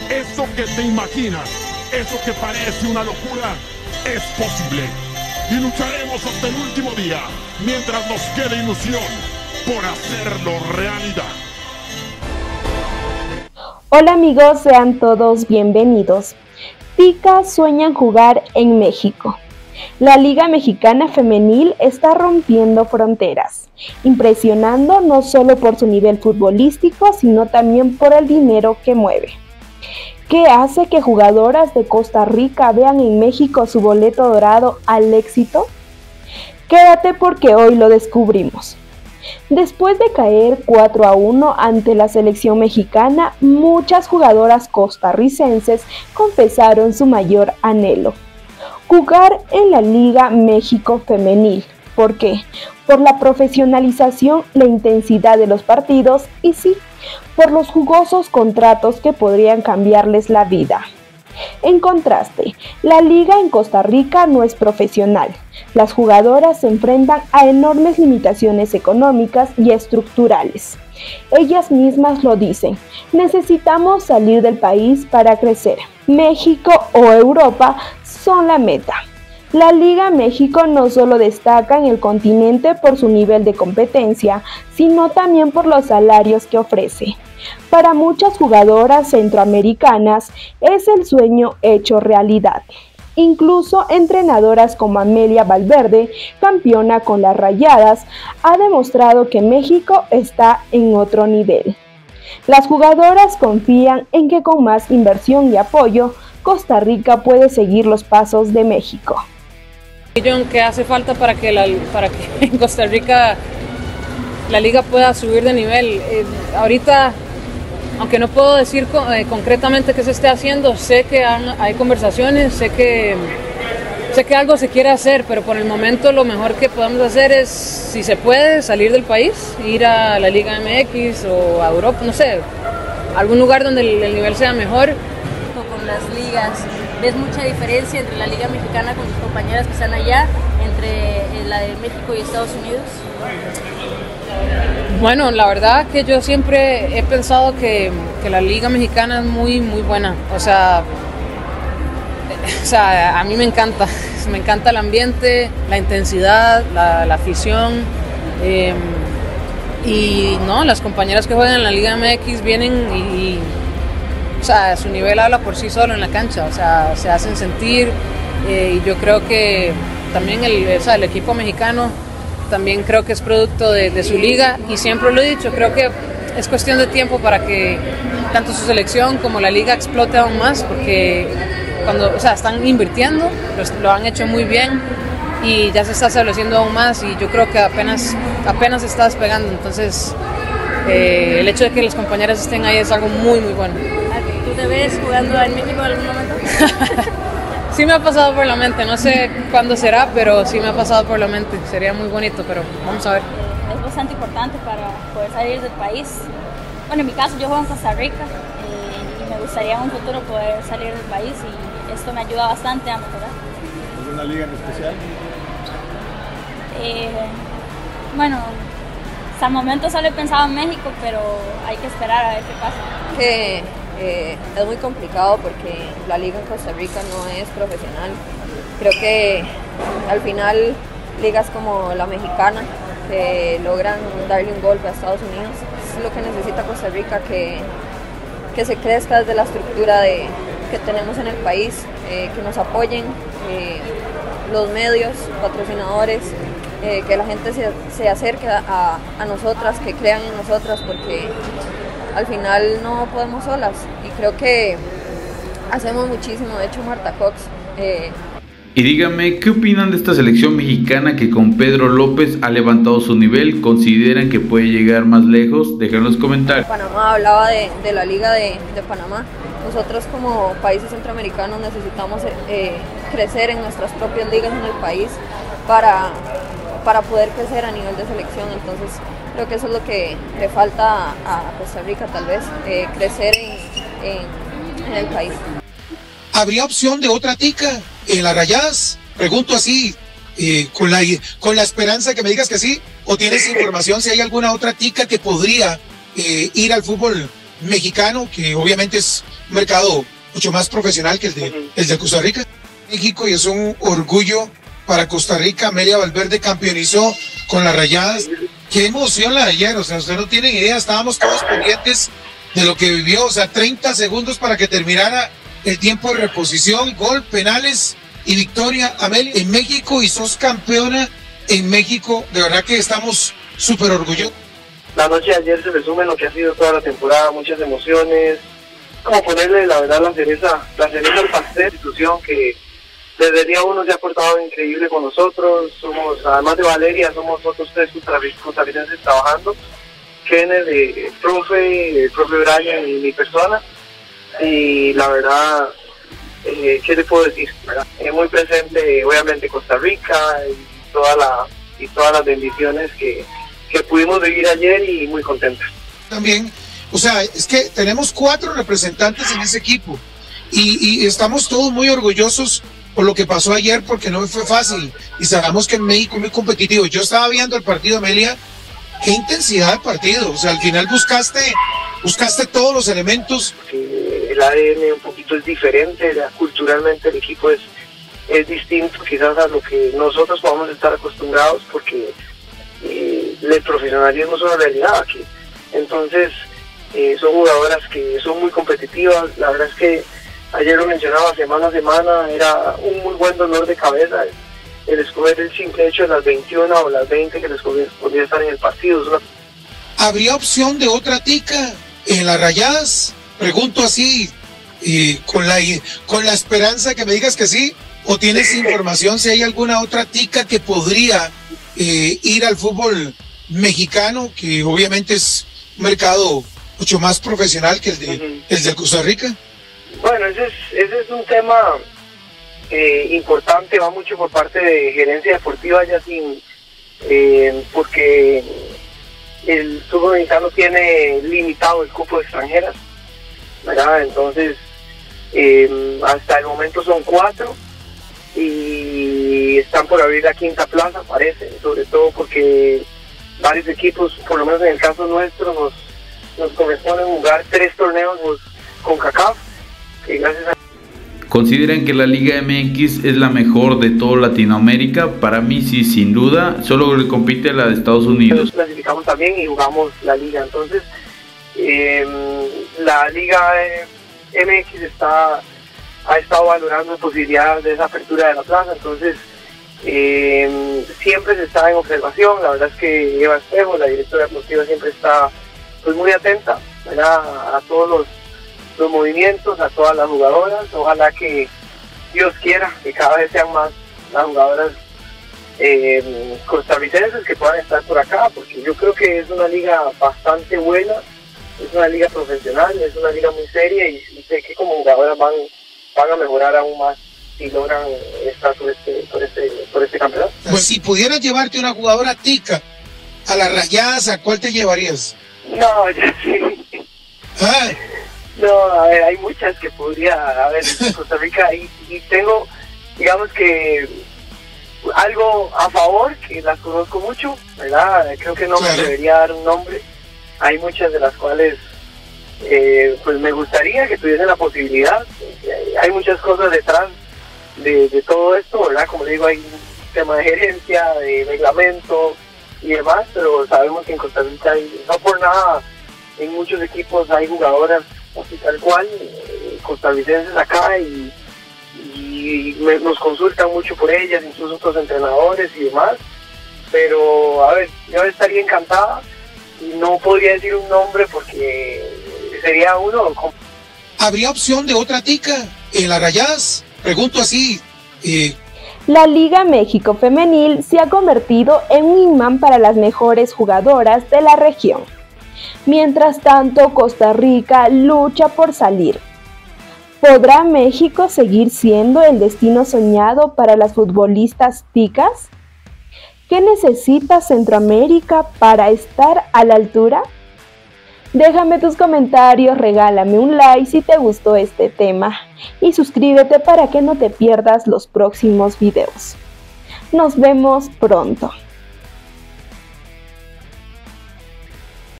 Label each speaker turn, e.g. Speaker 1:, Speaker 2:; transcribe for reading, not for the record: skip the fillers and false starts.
Speaker 1: Eso que te imaginas, eso que parece una locura, es posible. Y lucharemos hasta el último día, mientras nos quede ilusión por hacerlo realidad.
Speaker 2: Hola amigos, sean todos bienvenidos. Ticas sueñan jugar en México. La Liga Mexicana Femenil está rompiendo fronteras, impresionando no solo por su nivel futbolístico, sino también por el dinero que mueve. ¿Qué hace que jugadoras de Costa Rica vean en México su boleto dorado al éxito? Quédate porque hoy lo descubrimos. Después de caer 4-1 ante la selección mexicana, muchas jugadoras costarricenses confesaron su mayor anhelo: jugar en la Liga México Femenil. ¿Por qué? Por la profesionalización, la intensidad de los partidos y sí, por los jugosos contratos que podrían cambiarles la vida. En contraste, la liga en Costa Rica no es profesional. Las jugadoras se enfrentan a enormes limitaciones económicas y estructurales. Ellas mismas lo dicen: necesitamos salir del país para crecer. México o Europa son la meta. La Liga México no solo destaca en el continente por su nivel de competencia, sino también por los salarios que ofrece. Para muchas jugadoras centroamericanas es el sueño hecho realidad. Incluso entrenadoras como Amelia Valverde, campeona con las Rayadas, ha demostrado que México está en otro nivel. Las jugadoras confían en que con más inversión y apoyo, Costa Rica puede seguir los pasos de México.
Speaker 3: ¿Qué hace falta para que en Costa Rica la liga pueda subir de nivel? Ahorita, aunque no puedo decir concretamente qué se esté haciendo, sé que hay conversaciones, sé que algo se quiere hacer, pero por el momento lo mejor que podemos hacer es, si se puede, salir del país, ir a la Liga MX o a Europa, no sé, algún lugar donde el nivel sea mejor.
Speaker 4: Con las ligas, ¿ves mucha diferencia entre la Liga Mexicana con tus compañeras que están allá, entre la de México y Estados Unidos?
Speaker 3: Bueno, la verdad que yo siempre he pensado que la Liga Mexicana es muy buena. O sea, a mí me encanta el ambiente, la intensidad, la afición. Y no, las compañeras que juegan en la Liga MX vienen y o sea, su nivel habla por sí solo en la cancha, o sea, se hacen sentir, y yo creo que también el equipo mexicano también creo que es producto de su liga, y siempre lo he dicho, creo que es cuestión de tiempo para que tanto su selección como la liga explote aún más, porque están invirtiendo, lo han hecho muy bien y ya se está estableciendo aún más, y yo creo que apenas se está despegando, entonces el hecho de que las compañeras estén ahí es algo muy bueno.
Speaker 4: ¿Tú te ves jugando en México en algún momento?
Speaker 3: Sí me ha pasado por la mente, no sé cuándo será, pero sí me ha pasado por la mente. Sería muy bonito, pero vamos a ver.
Speaker 4: Es bastante importante para poder salir del país. Bueno, en mi caso yo juego en Costa Rica y me gustaría en un futuro poder salir del país, y esto me ayuda bastante a mejorar.
Speaker 5: ¿Alguna liga en especial?
Speaker 4: Bueno, hasta el momento solo he pensado en México, pero hay que esperar a ver qué pasa.
Speaker 6: Es muy complicado porque la liga en Costa Rica no es profesional. Creo que al final ligas como la mexicana, que logran darle un golpe a Estados Unidos, es lo que necesita Costa Rica, que se crezca desde la estructura que tenemos en el país, que nos apoyen los medios, patrocinadores, que la gente se acerque a nosotras, que crean en nosotras, porque al final no podemos solas, y creo que hacemos muchísimo. De hecho, Marta Cox.
Speaker 7: Y díganme, ¿qué opinan de esta selección mexicana que con Pedro López ha levantado su nivel? ¿Consideran que puede llegar más lejos? Dejen en los comentarios.
Speaker 6: Panamá hablaba de la liga de Panamá. Nosotros como países centroamericanos necesitamos crecer en nuestras propias ligas en el país para poder crecer a nivel de selección. Entonces creo que eso es lo que le falta a Costa Rica, tal vez, crecer en el país.
Speaker 8: ¿Habría opción de otra tica en las Rayadas? Pregunto así, con la esperanza que me digas que sí, o tienes información si hay alguna otra tica que podría ir al fútbol mexicano, que obviamente es un mercado mucho más profesional que el de Costa Rica. México, y es un orgullo para Costa Rica. Amelia Valverde campeonizó con las Rayadas. Qué emoción la de ayer, o sea, ustedes no tienen idea, estábamos todos pendientes de lo que vivió, o sea, 30 segundos para que terminara el tiempo de reposición, gol, penales y victoria, Amelia, en México, y sos campeona en México. De verdad que estamos súper orgullosos.
Speaker 9: La noche de ayer se resume en lo que ha sido toda la temporada, muchas emociones, como ponerle la verdad la cereza al pastel, institución que desde el día uno se ha portado increíble con nosotros. Somos, además de Valeria, somos otros 3 costarricenses trabajando, Kenneth, el profe Brian y mi persona, y la verdad, ¿qué te puedo decir? Muy presente obviamente Costa Rica y todas las bendiciones que pudimos vivir ayer, y muy contentos.
Speaker 8: También, o sea, es que tenemos 4 representantes en ese equipo y estamos todos muy orgullosos por lo que pasó ayer, porque no fue fácil y sabemos que en México es muy competitivo. Yo estaba viendo el partido, Amelia, qué intensidad de partido, o sea, al final buscaste todos los elementos.
Speaker 9: El ADN un poquito es diferente, culturalmente el equipo es distinto quizás a lo que nosotros podamos estar acostumbrados, porque el profesionalismo es una realidad aquí. Entonces son jugadoras que son muy competitivas. La verdad es que ayer lo mencionaba, semana a semana era un muy buen dolor de cabeza el escoger el simple hecho de las 21 o las 20 que les podría estar en el partido.
Speaker 8: ¿Habría opción de otra tica en las Rayadas? Pregunto así, con la esperanza que me digas que sí, o tienes información si hay alguna otra tica que podría ir al fútbol mexicano, que obviamente es un mercado mucho más profesional que el de Costa Rica.
Speaker 9: Bueno, ese es un tema importante, va mucho por parte de gerencia deportiva, ya porque el fútbol mexicano tiene limitado el cupo de extranjeras, ¿verdad? Entonces, hasta el momento son 4 y están por abrir la 5ª plaza, parece, sobre todo porque varios equipos, por lo menos en el caso nuestro, nos corresponde jugar 3 torneos con CONCACAF, que gracias a...
Speaker 7: ¿Consideran que la Liga MX es la mejor de toda Latinoamérica? Para mí sí, sin duda, solo le compite a la de Estados Unidos.
Speaker 9: Nos clasificamos también y jugamos la liga, entonces la Liga MX ha estado valorando posibilidades de esa apertura de la plaza, entonces siempre se está en observación. La verdad es que Eva Espejo, la directora deportiva, siempre está pues muy atenta, ¿verdad?, a todos los movimientos, a todas las jugadoras. Ojalá que Dios quiera que cada vez sean más las jugadoras costarricenses que puedan estar por acá, porque yo creo que es una liga bastante buena, es una liga profesional, es una liga muy seria, y sé que como jugadoras van a mejorar aún más si logran estar por este campeonato.
Speaker 8: Pues si pudieras llevarte una jugadora tica a las Rayadas, ¿a cuál te llevarías?
Speaker 9: No, ya sí.
Speaker 8: ¿Ah?
Speaker 9: No, a ver, hay muchas que podría haber en Costa Rica, y tengo, digamos que algo a favor, que las conozco mucho, ¿verdad? Creo que no me debería dar un nombre. Hay muchas de las cuales pues me gustaría que tuviesen la posibilidad. Hay muchas cosas detrás de todo esto, ¿verdad? Como le digo, hay un tema de gerencia, de reglamento y demás, pero sabemos que en Costa Rica no por nada, en muchos equipos hay jugadoras así tal cual, costarricenses acá, y nos consultan mucho por ellas, incluso otros entrenadores y demás. Pero a ver, yo estaría encantada, y no podría decir un nombre porque sería uno.
Speaker 8: ¿Habría opción de otra tica en las Rayadas? Pregunto así.
Speaker 2: La Liga México Femenil se ha convertido en un imán para las mejores jugadoras de la región. Mientras tanto, Costa Rica lucha por salir. ¿Podrá México seguir siendo el destino soñado para las futbolistas ticas? ¿Qué necesita Centroamérica para estar a la altura? Déjame tus comentarios, regálame un like si te gustó este tema y suscríbete para que no te pierdas los próximos videos. Nos vemos pronto.